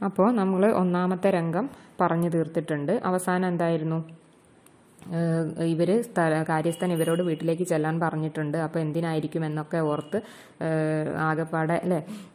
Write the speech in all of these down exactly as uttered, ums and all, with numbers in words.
അപ്പോൾ നമ്മൾ ഒന്നാമത്തെ രംഗം പറഞ്ഞു തീർത്തിട്ടുണ്ട്. അവസാനം എന്തായിരുന്നു? ഇവർ സ്ഥല കാര്യസ്ഥൻ ഇവരോട് വീട്ടിലേക്ക് ചെല്ലാൻ പറഞ്ഞിട്ടുണ്ട്. അപ്പോൾ എന്തിനായിരിക്കും എന്നൊക്കെ ഓർത്ത് ആകെപ്പാടെ അല്ലേ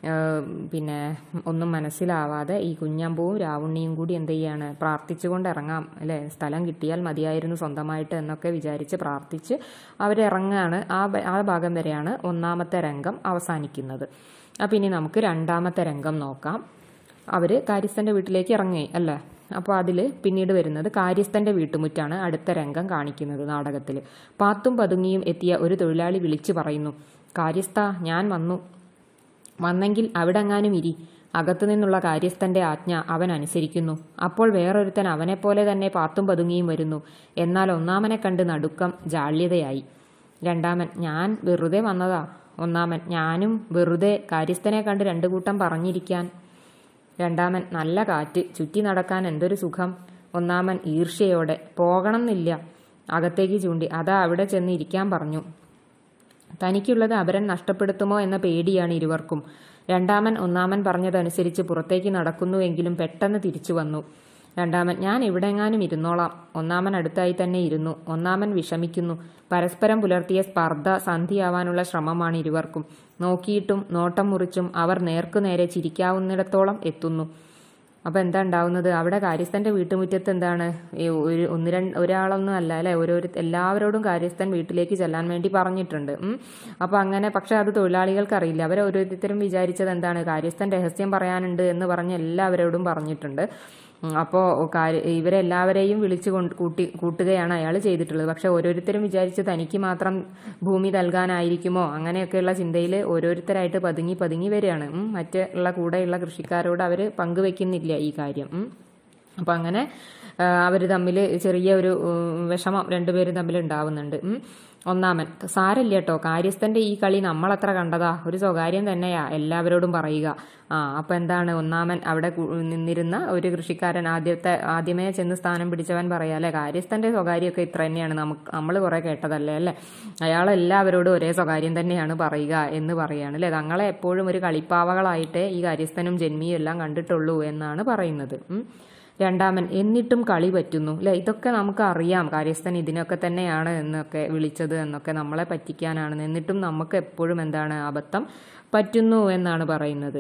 പിന്നെ ഒന്നും മനസ്സിലാവാതെ ഈ കുഞ്ഞമ്പൂവും രാവുണ്ണിയും കൂടി എന്ത് ചെയ്യാണ്? പ്രാർത്ഥിച്ചുകൊണ്ട് ഇറങ്ങാം അല്ലേ, സ്ഥലം കിട്ടിയാൽ മതിയായിരുന്നു സ്വന്തമായിട്ട് എന്നൊക്കെ വിചാരിച്ച് പ്രാർത്ഥിച്ച് അവരിറങ്ങാണ്. ആ ആ ഭാഗം വരെയാണ് ഒന്നാമത്തെ രംഗം അവസാനിക്കുന്നത്. അപ്പം ഇനി നമുക്ക് രണ്ടാമത്തെ രംഗം നോക്കാം. അവർ കാര്യസ്ഥൻ്റെ വീട്ടിലേക്ക് ഇറങ്ങി അല്ലേ. അപ്പോൾ അതിൽ പിന്നീട് വരുന്നത് കാര്യസ്ഥൻ്റെ വീട്ടുമുറ്റാണ് അടുത്ത രംഗം കാണിക്കുന്നത് നാടകത്തിൽ. പാത്തും പതുങ്ങിയും എത്തിയ ഒരു തൊഴിലാളി വിളിച്ചു പറയുന്നു, കാര്യസ്ഥ ഞാൻ വന്നു. വന്നെങ്കിൽ അവിടെങ്ങാനും ഇരി. അകത്തുനിന്നുള്ള കാര്യസ്ഥൻ്റെ ആജ്ഞ അവൻ അനുസരിക്കുന്നു. അപ്പോൾ വേറൊരുത്തൻ അവനെപ്പോലെ തന്നെ പാത്തും പതുങ്ങിയും വരുന്നു. എന്നാൽ ഒന്നാമനെ കണ്ട് നടുക്കം ജാള്യതയായി. രണ്ടാമൻ, ഞാൻ വെറുതെ വന്നതാ. ഒന്നാമൻ, ഞാനും വെറുതെ കാര്യസ്ഥനെ കണ്ട് രണ്ടു കൂട്ടം പറഞ്ഞിരിക്കാൻ. രണ്ടാമൻ, നല്ല കാറ്റ്, ചുറ്റി നടക്കാൻ എന്തൊരു സുഖം. ഒന്നാമൻ ഈർഷ്യയോടെ, പോകണമെന്നില്ല. അകത്തേക്ക് ചൂണ്ടി, അതാ അവിടെ ചെന്ന് ഇരിക്കാൻ പറഞ്ഞു. തനിക്കുള്ളത് അപരൻ നഷ്ടപ്പെടുത്തുമോ എന്ന പേടിയാണ് ഇരുവർക്കും. രണ്ടാമൻ ഒന്നാമൻ പറഞ്ഞതനുസരിച്ച് പുറത്തേക്ക് നടക്കുന്നുവെങ്കിലും പെട്ടെന്ന് തിരിച്ചു വന്നു. രണ്ടാമൻ, ഞാൻ എവിടെങ്ങാനും ഇരുന്നോളാം. ഒന്നാമൻ അടുത്തായി തന്നെ ഇരുന്നു. ഒന്നാമൻ വിഷമിക്കുന്നു. പരസ്പരം പുലർത്തിയ സ്പർദ്ധ സന്ധിയാവാനുള്ള ശ്രമമാണ് ഇരുവർക്കും. നോക്കിയിട്ടും നോട്ടം മുറിച്ചും അവർ നേർക്കുനേരെ ചിരിക്കാവുന്നിടത്തോളം എത്തുന്നു. അപ്പോൾ എന്താ ഉണ്ടാവുന്നത്? അവിടെ കാര്യസ്ഥൻ്റെ വീട്ടുമുറ്റത്ത് എന്താണ് ഒരു ഒന്ന് രണ്ട് ഒരാളൊന്നും അല്ല അല്ലേ, ഓരോരു എല്ലാവരോടും കാര്യസ്ഥൻ വീട്ടിലേക്ക് ചെല്ലാൻ വേണ്ടി പറഞ്ഞിട്ടുണ്ട്. അപ്പോൾ അങ്ങനെ, പക്ഷെ അത് തൊഴിലാളികൾക്ക് അറിയില്ല. അവർ ഓരോരുത്തരും വിചാരിച്ചത് എന്താണ്, കാര്യസ്ഥൻ രഹസ്യം പറയാനുണ്ട് എന്ന് പറഞ്ഞ് എല്ലാവരോടും പറഞ്ഞിട്ടുണ്ട്. അപ്പോൾ കാര്യ ഇവരെല്ലാവരെയും വിളിച്ചു കൊണ്ട് കൂട്ടി കൂട്ടുകയാണ് അയാൾ ചെയ്തിട്ടുള്ളത്. പക്ഷെ ഓരോരുത്തരും വിചാരിച്ച് തനിക്ക് മാത്രം ഭൂമി നൽകാനായിരിക്കുമോ അങ്ങനെയൊക്കെയുള്ള ചിന്തയിൽ ഓരോരുത്തരായിട്ട് പതുങ്ങി പതുങ്ങി വരികയാണ്. മറ്റുള്ള കൂടെയുള്ള കൃഷിക്കാരോട് അവർ പങ്കുവെക്കുന്നില്ല ഈ കാര്യം. അപ്പം അങ്ങനെ അവർ തമ്മിൽ ചെറിയ ഒരു വിഷമം രണ്ടുപേരും തമ്മിൽ ഉണ്ടാവുന്നുണ്ട്. ഒന്നാമൻ, സാരല്ല കേട്ടോ, കാര്യസ്ഥൻ്റെ ഈ കളി നമ്മളത്ര കണ്ടതാ, ഒരു സ്വകാര്യം തന്നെയാ എല്ലാവരോടും പറയുക. ആ അപ്പം എന്താണ്, ഒന്നാമൻ അവിടെ നിന്നിരുന്ന ഒരു കൃഷിക്കാരൻ ആദ്യത്തെ ആദ്യമേ ചെന്ന് സ്ഥാനം പിടിച്ചവൻ പറയാം അല്ലേ, കാര്യസ്ഥൻ്റെ സ്വകാര്യമൊക്കെ ഇത്ര തന്നെയാണ്, നമുക്ക് നമ്മൾ കുറേ കേട്ടതല്ലേ അല്ലേ, അയാളെല്ലാവരോടും ഒരേ സ്വകാര്യം തന്നെയാണ് പറയുക എന്ന് പറയാണ് അല്ലേ. തങ്ങളെ എപ്പോഴും ഒരു കളിപ്പാവകളായിട്ടേ ഈ കാര്യസ്ഥനും ജന്മിയും എല്ലാം കണ്ടിട്ടുള്ളൂ എന്നാണ് പറയുന്നത്. രണ്ടാമൻ, എന്നിട്ടും കളി പറ്റുന്നു അല്ലേ, ഇതൊക്കെ നമുക്ക് അറിയാം, കാര്യസ്ഥൻ ഇതിനൊക്കെ തന്നെയാണ് എന്നൊക്കെ വിളിച്ചത് എന്നൊക്കെ നമ്മളെ പറ്റിക്കാനാണ്, എന്നിട്ടും നമുക്ക് എപ്പോഴും എന്താണ് അബദ്ധം പറ്റുന്നു എന്നാണ് പറയുന്നത്.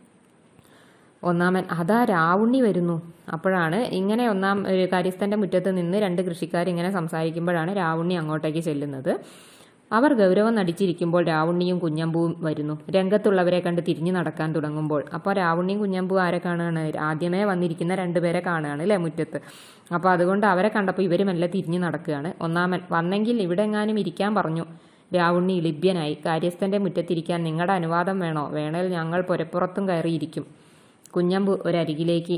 ഒന്നാമൻ, അതാ രാവുണ്ണി വരുന്നു. അപ്പോഴാണ് ഇങ്ങനെ ഒന്നാം കാര്യസ്ഥൻ്റെ മുറ്റത്ത് നിന്ന് രണ്ട് കൃഷിക്കാർ ഇങ്ങനെ സംസാരിക്കുമ്പോഴാണ് രാവുണ്ണി അങ്ങോട്ടേക്ക് ചെല്ലുന്നത്. അവർ ഗൗരവം നടിച്ചിരിക്കുമ്പോൾ രാവുണ്ണിയും കുഞ്ഞമ്പൂവും വരുന്നു. രംഗത്തുള്ളവരെ കണ്ട് തിരിഞ്ഞു നടക്കാൻ തുടങ്ങുമ്പോൾ അപ്പോൾ രാവുണ്ണിയും കുഞ്ഞമ്പൂ ആരെ കാണുകയാണ്? ആദ്യമേ വന്നിരിക്കുന്ന രണ്ടുപേരെ കാണുകയാണ് അല്ലേ മുറ്റത്ത്. അപ്പോൾ അതുകൊണ്ട് അവരെ കണ്ടപ്പോൾ ഇവരും എല്ലാം തിരിഞ്ഞു നടക്കുകയാണ്. ഒന്നാമൻ, വന്നെങ്കിൽ ഇവിടെ എങ്ങാനും ഇരിക്കാൻ പറഞ്ഞു. രാവുണ്ണി ലിബ്യനായി, കാര്യസ്ഥൻ്റെ മുറ്റത്തിരിക്കാൻ നിങ്ങളുടെ അനുവാദം വേണോ? വേണേൽ ഞങ്ങൾ പുരപ്പുറത്തും കയറിയിരിക്കും. കുഞ്ഞമ്പു ഒരരികിലേക്ക്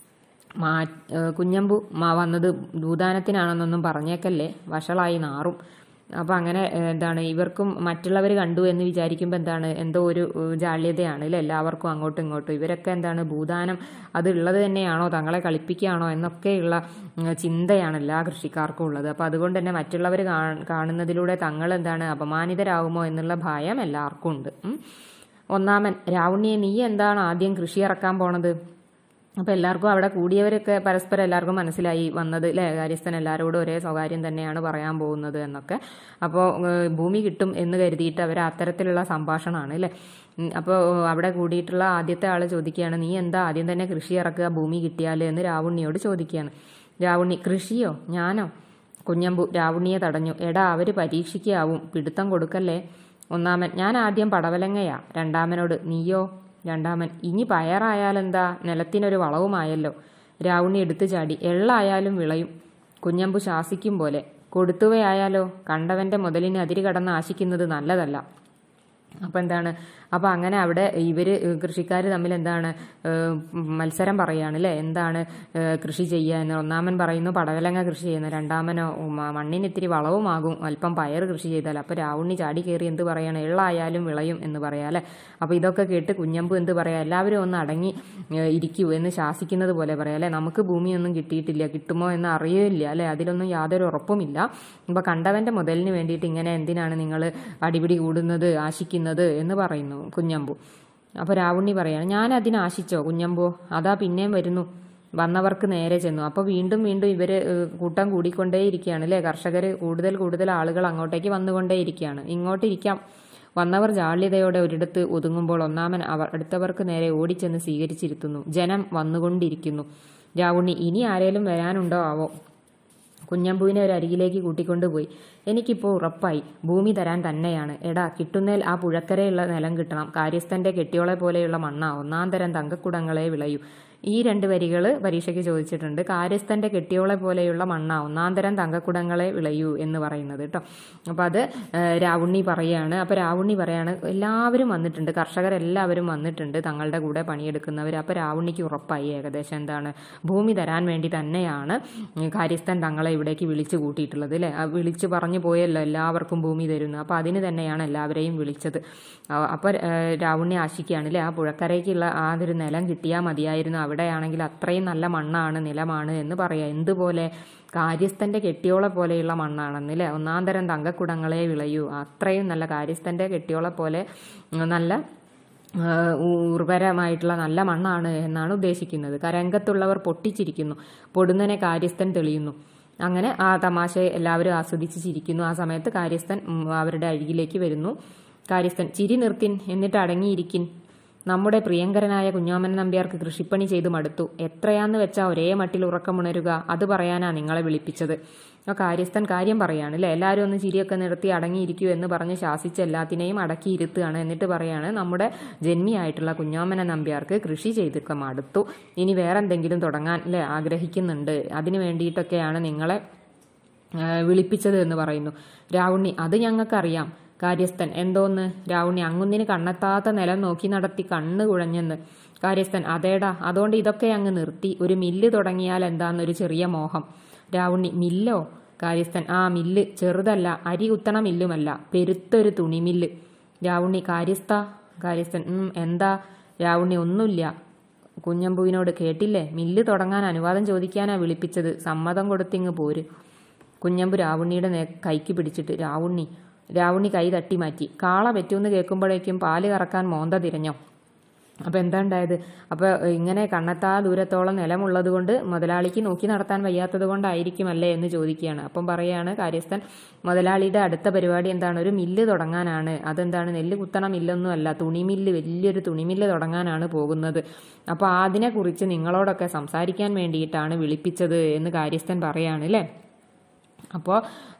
മാ കുഞ്ഞമ്പു മാ വന്നത് ഭൂദാനത്തിനാണെന്നൊന്നും പറഞ്ഞേക്കല്ലേ, വഷളായി നാറും. അപ്പോൾ അങ്ങനെ എന്താണ് ഇവർക്കും മറ്റുള്ളവർ കണ്ടു എന്ന് വിചാരിക്കുമ്പോൾ എന്താണ് എന്തോ ഒരു ജാള്യതയാണ് അല്ലേ എല്ലാവർക്കും അങ്ങോട്ടും ഇങ്ങോട്ടും. ഇവരൊക്കെ എന്താണ് ഭൂദാനം അത് ഉള്ളത് തന്നെയാണോ, തങ്ങളെ കളിപ്പിക്കുകയാണോ എന്നൊക്കെയുള്ള ചിന്തയാണ് എല്ലാ കൃഷിക്കാർക്കും ഉള്ളത്. അപ്പോൾ അതുകൊണ്ട് തന്നെ മറ്റുള്ളവർ കാണുന്നതിലൂടെ തങ്ങൾ എന്താണ് അപമാനിതരാകുമോ എന്നുള്ള ഭയം എല്ലാവർക്കും ഉണ്ട്. ഒന്നാമൻ, രാവുണ്ണിയെ നീ എന്താണ് ആദ്യം കൃഷി ഇറക്കാൻ പോണത്? അപ്പോൾ എല്ലാവർക്കും അവിടെ കൂടിയവരൊക്കെ പരസ്പരം എല്ലാവർക്കും മനസ്സിലായി വന്നത് അല്ലേ, കാര്യസ്ഥൻ എല്ലാവരോടും ഒരേ സ്വകാര്യം തന്നെയാണ് പറയാൻ പോകുന്നത് എന്നൊക്കെ. അപ്പോൾ ഭൂമി കിട്ടും എന്ന് കരുതിയിട്ട് അവർ അത്തരത്തിലുള്ള സംഭാഷണമാണ് അല്ലേ. അപ്പോൾ അവിടെ കൂടിയിട്ടുള്ള ആദ്യത്തെ ആൾ ചോദിക്കുകയാണ്, നീ എന്താ ആദ്യം തന്നെ കൃഷി ഇറക്കുക ഭൂമി കിട്ടിയാൽ എന്ന് രാവുണ്ണിയോട് ചോദിക്കുകയാണ്. രാവുണ്ണി, കൃഷിയോ ഞാനോ? കുഞ്ഞമ്പു രാവുണ്ണിയെ തടഞ്ഞു. എടാ അവർ പരീക്ഷിക്കാവും, പിടുത്തം കൊടുക്കല്ലേ. ഒന്നാമൻ, ഞാൻ ആദ്യം പടവലങ്ങയാ. രണ്ടാമനോട്, നീയോ? രണ്ടാമൻ, ഇനി പയറായാലെന്താ, നിലത്തിനൊരു വളവുമായല്ലോ. രാവുണ്ണി എടുത്തു ചാടി, എള്ളായാലും വിളയും. കുഞ്ഞമ്പു ശാസിക്കും പോലെ, കൊടുത്തുവയായാലോ, കണ്ടവൻ്റെ മുതലിന് അതിര് കടന്ന് ആശിക്കുന്നത് നല്ലതല്ല. അപ്പം എന്താണ്, അപ്പോൾ അങ്ങനെ അവിടെ ഇവർ കൃഷിക്കാർ തമ്മിൽ എന്താണ് മത്സരം പറയുകയാണ് അല്ലേ, എന്താണ് കൃഷി ചെയ്യുക എന്ന്. ഒന്നാമൻ പറയുന്നു പടവലങ്ങ കൃഷി ചെയ്യുന്നത്, രണ്ടാമനോ മണ്ണിന് ഇത്തിരി വളവുമാകും അല്പം പയർ കൃഷി ചെയ്താൽ. അപ്പോൾ രാവുണ്ണി ചാടി കയറി എന്ത് പറയാണ്, എള്ളായാലും വിളയും എന്ന് പറയാം അല്ലേ. അപ്പോൾ ഇതൊക്കെ കേട്ട് കുഞ്ഞമ്പു എന്ത് പറയാം, എല്ലാവരും ഒന്ന് അടങ്ങി ഇരിക്കൂ എന്ന് ശാസിക്കുന്നത് പോലെ പറയാം അല്ലേ. നമുക്ക് ഭൂമിയൊന്നും കിട്ടിയിട്ടില്ല, കിട്ടുമോ എന്ന് അറിയില്ല അല്ലേ, അതിലൊന്നും യാതൊരു ഉറപ്പുമില്ല. അപ്പോൾ കണ്ടവൻ്റെ മുതലിന് വേണ്ടിയിട്ട് ഇങ്ങനെ എന്തിനാണ് നിങ്ങൾ അടിപിടി കൂടുന്നത് ആശിക്കുന്നത് എന്ന് പറയുന്നു കുഞ്ഞമ്പു. അപ്പോൾ രാവുണ്ണി പറയാണ്, ഞാൻ അതിനാശിച്ചോ കുഞ്ഞമ്പോ, അതാ പിന്നെയും വരുന്നു. വന്നവർക്ക് നേരെ ചെന്നു. അപ്പോൾ വീണ്ടും വീണ്ടും ഇവർ കൂട്ടം കൂടിക്കൊണ്ടേയിരിക്കുകയാണ് അല്ലേ. കർഷകർ കൂടുതൽ കൂടുതൽ ആളുകൾ അങ്ങോട്ടേക്ക് വന്നുകൊണ്ടേയിരിക്കുകയാണ്. ഇങ്ങോട്ടിരിക്കാം. വന്നവർ ജാള്യതയോടെ ഒരിടത്ത് ഒതുങ്ങുമ്പോൾ ഒന്നാമൻ അവർ അടുത്തവർക്ക് നേരെ ഓടിച്ചെന്ന് സ്വീകരിച്ചിരുത്തുന്നു. ജനം വന്നുകൊണ്ടിരിക്കുന്നു. രാവുണ്ണി, ഇനി ആരേലും വരാനുണ്ടോ ആവോ. കുഞ്ഞമ്പുവിനെ ഒരു അരികിലേക്ക് കൂട്ടിക്കൊണ്ടുപോയി. എനിക്കിപ്പോൾ ഉറപ്പായി, ഭൂമി തരാൻ തന്നെയാണ്. എടാ, കിട്ടുന്നേൽ ആ പുഴക്കരയുള്ള നിലം കിട്ടണം. കാര്യസ്ഥന്റെ കെട്ടിയോളെ പോലെയുള്ള മണ്ണ, ഒന്നാം തരം തങ്കക്കുടങ്ങളെ വിളയൂ. ഈ രണ്ട് വരികൾ പരീക്ഷയ്ക്ക് ചോദിച്ചിട്ടുണ്ട്. കാര്യസ്ഥന്റെ കെട്ടിയോളെ പോലെയുള്ള മണ്ണ, ഒന്നാം തരം തങ്കക്കുടങ്ങളെ വിളയൂ എന്ന് പറയുന്നത് കേട്ടോ. അപ്പോൾ അത് രാവുണ്ണി പറയാണ്. അപ്പോൾ രാവുണ്ണി പറയാണ്, എല്ലാവരും വന്നിട്ടുണ്ട്, കർഷകരെല്ലാവരും വന്നിട്ടുണ്ട് തങ്ങളുടെ കൂടെ പണിയെടുക്കുന്നവർ. അപ്പോൾ രാവുണ്ണിക്ക് ഉറപ്പായി ഏകദേശം എന്താണ്, ഭൂമി തരാൻ വേണ്ടി തന്നെയാണ് കാര്യസ്ഥൻ തങ്ങളെ ഇവിടേക്ക് വിളിച്ചു കൂട്ടിയിട്ടുള്ളത് അല്ലേ. വിളിച്ചു പറഞ്ഞു പോയല്ലോ എല്ലാവർക്കും ഭൂമി തരുന്നു. അപ്പോൾ അതിന് തന്നെയാണ് എല്ലാവരെയും വിളിച്ചത്. അപ്പോൾ രാവുണ്ണി ആശിക്കുകയാണ് അല്ലേ, ആ പുഴക്കരയ്ക്കുള്ള ആ ഒരു നിലം കിട്ടിയാൽ മതിയായിരുന്നു. അവിടെയാണെങ്കിൽ അത്രയും നല്ല മണ്ണാണ്, നിലമാണ് എന്ന് പറയാം. എന്തുപോലെ, കാര്യസ്ഥന്റെ കെട്ടിയോളെ പോലെയുള്ള മണ്ണാണെന്നില്ലേ, ഒന്നാം തരം തങ്കക്കുടങ്ങളെ വിളയൂ. അത്രയും നല്ല കാര്യസ്ഥന്റെ കെട്ടിയോളെ പോലെ നല്ല ഉർവരമായിട്ടുള്ള നല്ല മണ്ണാണ് എന്നാണ് ഉദ്ദേശിക്കുന്നത്. കരങ്കത്തുള്ളവർ പൊട്ടിച്ചിരിക്കുന്നു, പൊടുന്നനെ കാര്യസ്ഥൻ തെളിയുന്നു. അങ്ങനെ ആ തമാശ എല്ലാവരും ആസ്വദിച്ച് ചിരിക്കുന്നു. ആ സമയത്ത് കാര്യസ്ഥൻ അവരുടെ അരികിലേക്ക് വരുന്നു. കാര്യസ്ഥൻ, ചിരി നിർത്തിൻ, എന്നിട്ട് അടങ്ങിയിരിക്കിൻ. നമ്മുടെ പ്രിയങ്കരനായ കുഞ്ഞോമൻ നമ്പ്യാർക്ക് കൃഷിപ്പണി ചെയ്തു മടുത്തു. എത്രയാന്ന് വെച്ചാൽ ഒരേ മട്ടിൽ ഉറക്കമുണരുക, അത് പറയാനാ നിങ്ങളെ വിളിപ്പിച്ചത്. ആ കാര്യസ്ഥൻ കാര്യം പറയാണ് അല്ലേ. എല്ലാവരും ഒന്ന് ചിരിയൊക്കെ നിർത്തി അടങ്ങിയിരിക്കൂ എന്ന് പറഞ്ഞ് ശാസിച്ച് എല്ലാത്തിനെയും അടക്കിയിരുത്തുകയാണ്. എന്നിട്ട് പറയാണ്, നമ്മുടെ ജന്മിയായിട്ടുള്ള കുഞ്ഞോമന നമ്പ്യാർക്ക് കൃഷി ചെയ്തൊക്കെ മടുത്തു, ഇനി വേറെന്തെങ്കിലും തുടങ്ങാൻ അല്ലേ ആഗ്രഹിക്കുന്നുണ്ട്. അതിന് വേണ്ടിയിട്ടൊക്കെയാണ് നിങ്ങളെ വിളിപ്പിച്ചത് എന്ന് പറയുന്നു. രാവുണ്ണി, അത് ഞങ്ങൾക്കറിയാം. കാര്യസ്ഥൻ, എന്തോന്ന്. രാവുണ്ണി, അങ്ങുന്നിന് കണ്ണെത്താത്ത നിലം നോക്കി നടത്തി കണ്ണ് കുഴഞ്ഞെന്ന്. കാര്യസ്ഥൻ, അതേടാ, അതുകൊണ്ട് ഇതൊക്കെ അങ്ങ് നിർത്തി. ഒരു മില്ല് തുടങ്ങിയാൽ എന്താന്നൊരു ചെറിയ മോഹം. രാവുണ്ണി, മില്ലോ. കാര്യസ്ഥൻ, ആ മില്ല്, ചെറുതല്ല, അരി കുത്തണ മില്ലുമല്ല, പെരുത്തൊരു തുണിമില്ല്. രാവുണ്ണി, കാര്യസ്ഥ. കാര്യസ്ഥൻ, ഉം എന്താ. രാവുണ്ണി, ഒന്നുമില്ല. കുഞ്ഞമ്പുവിനോട്, കേട്ടില്ലേ, മില്ല് തുടങ്ങാൻ അനുവാദം ചോദിക്കാനാ വിളിപ്പിച്ചത്, സമ്മതം കൊടുത്തിങ്ങ് പോര്. കുഞ്ഞമ്പു രാവുണ്ണിയുടെ നേ കൈക്ക് പിടിച്ചിട്ട്, രാവുണ്ണി. രാവുണ്ണി കൈ തട്ടി മാറ്റി. കാള പറ്റൂന്ന് കേൾക്കുമ്പോഴേക്കും പാല് കറക്കാൻ മോന്ത തിരഞ്ഞോ. അപ്പോൾ എന്താ ഉണ്ടായത്. അപ്പോൾ ഇങ്ങനെ കണ്ണെത്താ ദൂരത്തോളം നിലമുള്ളത് കൊണ്ട് മുതലാളിക്ക് നോക്കി നടത്താൻ വയ്യാത്തത് കൊണ്ടായിരിക്കുമല്ലേ എന്ന് ചോദിക്കുകയാണ്. അപ്പം പറയാണ് കാര്യസ്ഥൻ, മുതലാളിയുടെ അടുത്ത പരിപാടി എന്താണ്, ഒരു മില്ല് തുടങ്ങാനാണ്. അതെന്താണ്, നെല്ല് കുത്തണ മില്ലൊന്നും അല്ല, തുണിമില്ല്, വലിയൊരു തുണിമില്ല് തുടങ്ങാനാണ് പോകുന്നത്. അപ്പോൾ അതിനെക്കുറിച്ച് നിങ്ങളോടൊക്കെ സംസാരിക്കാൻ വേണ്ടിയിട്ടാണ് വിളിപ്പിച്ചത് എന്ന് കാര്യസ്ഥൻ പറയാണ് അല്ലേ. അപ്പോൾ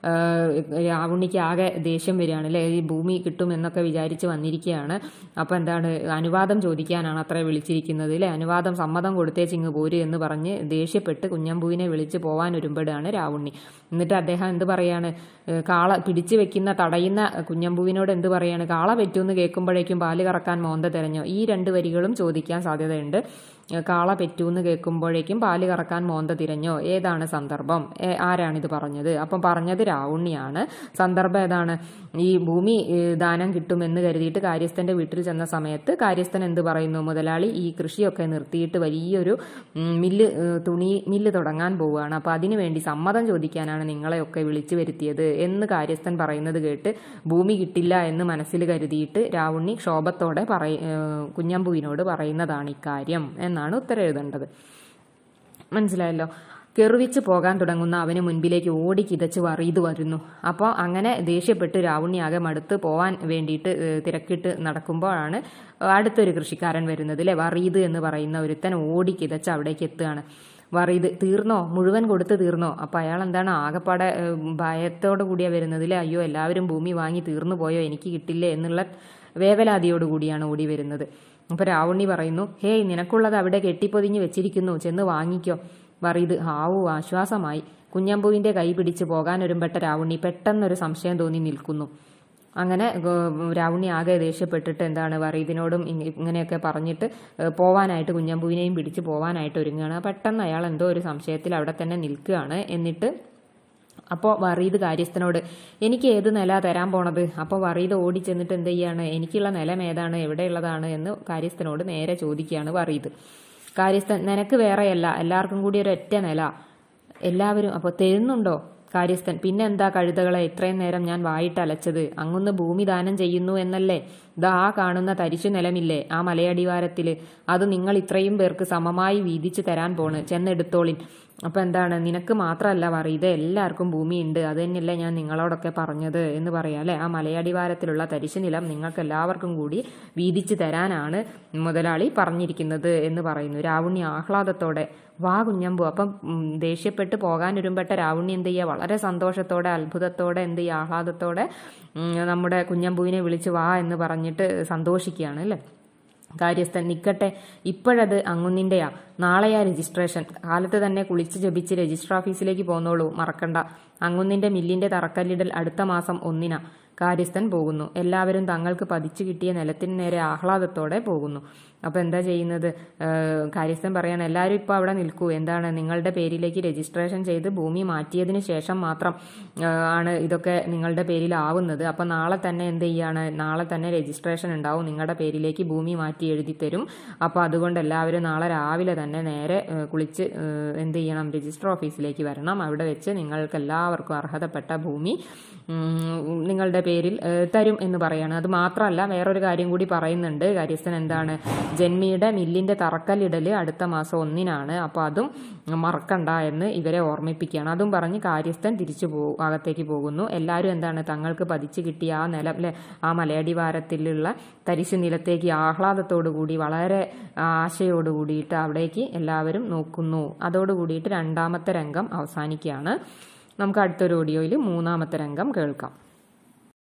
രാവുണ്ണിക്ക് ആകെ ദേഷ്യം വരികയാണ് അല്ലേ. ഈ ഭൂമി കിട്ടുമെന്നൊക്കെ വിചാരിച്ച് വന്നിരിക്കുകയാണ്. അപ്പോൾ എന്താണ്, അനുവാദം ചോദിക്കാനാണ് അത്ര വിളിച്ചിരിക്കുന്നത് അല്ലേ. അനുവാദം സമ്മതം കൊടുത്തേച്ചിങ്ങ് പോര് എന്ന് പറഞ്ഞ് ദേഷ്യപ്പെട്ട് കുഞ്ഞമ്പുവിനെ വിളിച്ച് പോവാൻ ഒരുമ്പെടുകയാണ് രാവുണ്ണി. എന്നിട്ട് അദ്ദേഹം എന്ത് പറയാണ്, കാള പിടിച്ചു വെക്കുന്ന തടയുന്ന കുഞ്ഞമ്പുവിനോട് എന്ത് പറയാണ്, കാള പറ്റൂന്ന് കേൾക്കുമ്പോഴേക്കും പാല് കറക്കാൻ മോന്ത തെരഞ്ഞോ. ഈ രണ്ട് വരികളും ചോദിക്കാൻ സാധ്യതയുണ്ട്. കാള പെറ്റൂന്ന് കേൾക്കുമ്പോഴേക്കും പാല് കറക്കാൻ മോന്ത തിരഞ്ഞോ, ഏതാണ് സന്ദർഭം, ആരാണിത് പറഞ്ഞത്. അപ്പം പറഞ്ഞത് രാവുണ്ണിയാണ്. സന്ദർഭം ഏതാണ്, ഈ ഭൂമി ദാനം കിട്ടുമെന്ന് കരുതിയിട്ട് കാര്യസ്ഥന്റെ വീട്ടിൽ ചെന്ന സമയത്ത് കാര്യസ്ഥൻ എന്ത് പറയുന്നു, മുതലാളി ഈ കൃഷിയൊക്കെ നിർത്തിയിട്ട് വലിയൊരു മില്ല്, തുണി മില്ല് തുടങ്ങാൻ പോവുകയാണ്, അപ്പോൾ അതിനു വേണ്ടി സമ്മതം ചോദിക്കാനാണ് നിങ്ങളെയൊക്കെ വിളിച്ചു വരുത്തിയത് എന്ന് കാര്യസ്ഥൻ പറയുന്നത് കേട്ട് ഭൂമി കിട്ടില്ല എന്ന് മനസ്സിൽ കരുതിയിട്ട് രാവുണ്ണി ക്ഷോഭത്തോടെ പറയ കുഞ്ഞമ്പുവിനോട് പറയുന്നതാണ് ഇക്കാര്യം എന്നാണ് ഉത്തരം എഴുതേണ്ടത്. മനസ്സിലായല്ലോ. കെറുവിച്ച് പോകാൻ തുടങ്ങുന്ന അവന് മുൻപിലേക്ക് ഓടി കിതച്ച് വറീത് വരുന്നു. അപ്പോൾ അങ്ങനെ ദേഷ്യപ്പെട്ട് രാവുണ്ണി ആകെ മടുത്ത് പോവാൻ വേണ്ടിയിട്ട് തിരക്കിട്ട് നടക്കുമ്പോഴാണ് അടുത്തൊരു കൃഷിക്കാരൻ വരുന്നത് അല്ലേ. വറീത് എന്ന് പറയുന്ന ഒരുത്തൻ ഓടി കിതച്ച് അവിടേക്ക് എത്തുകയാണ്. വറീത്, തീർന്നോ, മുഴുവൻ കൊടുത്ത് തീർന്നോ. അപ്പോൾ അയാൾ എന്താണ് ആകെപ്പാടെ ഭയത്തോടു കൂടിയാണ് വരുന്നത് അല്ലേ. അയ്യോ, എല്ലാവരും ഭൂമി വാങ്ങി തീർന്നു പോയോ, എനിക്ക് കിട്ടില്ലേ എന്നുള്ള വേവലാതിയോടു കൂടിയാണ് ഓടി വരുന്നത്. അപ്പോൾ രാവുണ്ണി പറയുന്നു, ഹേയ്, നിനക്കുള്ളത് അവിടെ കെട്ടിപ്പൊതിഞ്ഞ് വെച്ചിരിക്കുന്നു, ചെന്ന് വാങ്ങിക്കോ. വറീത്, ഹാവു, ആശ്വാസമായി. കുഞ്ഞമ്പുവിൻ്റെ കൈ പിടിച്ച് പോകാനൊരുമ്പെട്ട രാവുണ്ണി പെട്ടെന്നൊരു സംശയം തോന്നി നിൽക്കുന്നു. അങ്ങനെ രാവുണ്ണി ആകെ ദേഷ്യപ്പെട്ടിട്ട് എന്താണ് വറീദിനോടും ഇങ്ങനെയൊക്കെ പറഞ്ഞിട്ട് പോവാനായിട്ട് കുഞ്ഞമ്പുവിനെയും പിടിച്ച് പോവാനായിട്ട് ഒരുങ്ങുകയാണ്. പെട്ടെന്ന് അയാൾ എന്തോ ഒരു സംശയത്തിൽ അവിടെ തന്നെ നിൽക്കുകയാണ്. എന്നിട്ട് അപ്പോൾ വറീദ് കാര്യസ്ഥനോട്, എനിക്ക് ഏത് നില തരാൻ പോണത്. അപ്പോൾ വറീദ് ഓടി ചെന്നിട്ട് എന്ത് ചെയ്യാണ്, എനിക്കുള്ള നിലം ഏതാണ്, എവിടെയുള്ളതാണ് എന്ന് കാര്യസ്ഥനോട് നേരെ ചോദിക്കുകയാണ് വറീദ്. കാര്യസ്ഥൻ, നിനക്ക് വേറെയല്ല, എല്ലാവർക്കും കൂടി ഒരൊറ്റ നില എല്ലാവരും. അപ്പോൾ തരുന്നുണ്ടോ. കാര്യസ്ഥൻ: പിന്നെ എന്താ കഴുതകളെ ഇത്രയും നേരം ഞാൻ വായിട്ട് അലച്ചത്? അങ്ങൊന്ന് ഭൂമി ദാനം ചെയ്യുന്നു എന്നല്ലേ? ദാ ആ കാണുന്ന തരിശു നിലമില്ലേ ആ മലയടിവാരത്തില്, അത് നിങ്ങൾ ഇത്രയും പേർക്ക് സമമായി വീതിച്ചു തരാൻ പോണ്. ചെന്നെടുത്തോളിൻ. അപ്പൊ എന്താണ്, നിനക്ക് മാത്രമല്ല പറയും, ഇത് എല്ലാവർക്കും ഭൂമിയുണ്ട്, അത് തന്നെയല്ലേ ഞാൻ നിങ്ങളോടൊക്കെ പറഞ്ഞത് എന്ന് പറയാം അല്ലെ. ആ മലയടിവാരത്തിലുള്ള തരിശു നിലം നിങ്ങൾക്ക് എല്ലാവർക്കും കൂടി വീതിച്ചു തരാനാണ് മുതലാളി പറഞ്ഞിരിക്കുന്നത് എന്ന് പറയുന്നു. രാവുണ്ണി ആഹ്ലാദത്തോടെ: വാ കുഞ്ഞമ്പു. അപ്പം ദേഷ്യപ്പെട്ട് പോകാൻ ഒരുമ്പെട്ട രാവുണ്ണി എന്ത് ചെയ്യുക, വളരെ സന്തോഷത്തോടെ അത്ഭുതത്തോടെ എന്ത് ചെയ്യുക, ആഹ്ലാദത്തോടെ നമ്മുടെ കുഞ്ഞമ്പുവിനെ വിളിച്ച് വാ എന്ന് പറഞ്ഞിട്ട് സന്തോഷിക്കുകയാണ് അല്ലേ. കാര്യസ്ഥൻ: നിക്കട്ടെ, ഇപ്പോഴത് അങ്ങുന്നിൻ്റെയാ, നാളെയാ രജിസ്ട്രേഷൻ. കാലത്ത് തന്നെ കുളിച്ച് ജപിച്ച് രജിസ്റ്റർ ഓഫീസിലേക്ക് പോന്നോളൂ, മറക്കണ്ട. അങ്ങുന്നിൻ്റെ മില്ലിൻ്റെ തറക്കല്ലിടൽ അടുത്ത മാസം ഒന്നിനാ. കാര്യസ്ഥൻ പോകുന്നു. എല്ലാവരും തങ്ങൾക്ക് പതിച്ചു കിട്ടിയ നിലത്തിന് നേരെ ആഹ്ലാദത്തോടെ പോകുന്നു. അപ്പോൾ എന്താ ചെയ്യുന്നത്, കാര്യസ്ഥൻ പറയാണ്, എല്ലാവരും ഇപ്പോൾ അവിടെ നിൽക്കൂ. എന്താണ്, നിങ്ങളുടെ പേരിലേക്ക് രജിസ്ട്രേഷൻ ചെയ്ത് ഭൂമി മാറ്റിയതിന് ശേഷം മാത്രം ആണ് ഇതൊക്കെ നിങ്ങളുടെ പേരിലാവുന്നത്. അപ്പോൾ നാളെ തന്നെ എന്ത് ചെയ്യാണ്, നാളെ തന്നെ രജിസ്ട്രേഷൻ ഉണ്ടാവും, നിങ്ങളുടെ പേരിലേക്ക് ഭൂമി മാറ്റി എഴുതി തരും. അപ്പോൾ അതുകൊണ്ട് എല്ലാവരും നാളെ രാവിലെ തന്നെ നേരെ കുളിച്ച് എന്ത് ചെയ്യണം, രജിസ്റ്റർ ഓഫീസിലേക്ക് വരണം. അവിടെ വെച്ച് നിങ്ങൾക്ക് എല്ലാവർക്കും അർഹതപ്പെട്ട ഭൂമി നിങ്ങളുടെ പേരിൽ തരും എന്ന് പറയാണ്. അത് മാത്രമല്ല, വേറൊരു കാര്യം കൂടി പറയുന്നുണ്ട് കാര്യസ്ഥൻ. എന്താണ്, ജന്മിയുടെ മില്ലിൻ്റെ തറക്കല്ലിടൽ അടുത്ത മാസം ഒന്നിനാണ്, അപ്പോൾ അതും മറക്കണ്ട എന്ന് ഇവരെ ഓർമ്മിപ്പിക്കുകയാണ്. അതും പറഞ്ഞ് കാര്യസ്ഥൻ തിരിച്ചു പോ അകത്തേക്ക് പോകുന്നു. എല്ലാവരും എന്താണ്, തങ്ങൾക്ക് പതിച്ചു കിട്ടിയ ആ നിലം അല്ലെ, ആ മലയടിവാരത്തിലുള്ള തരിശു നിലത്തേക്ക് ആഹ്ലാദത്തോടു കൂടി വളരെ ആശയോടു കൂടിയിട്ട് അവിടേക്ക് എല്ലാവരും നോക്കുന്നു. അതോടുകൂടിയിട്ട് രണ്ടാമത്തെ രംഗം അവസാനിക്കുകയാണ്. നമുക്ക് അടുത്തൊരു ഓഡിയോയിൽ മൂന്നാമത്തെ രംഗം കേൾക്കാം.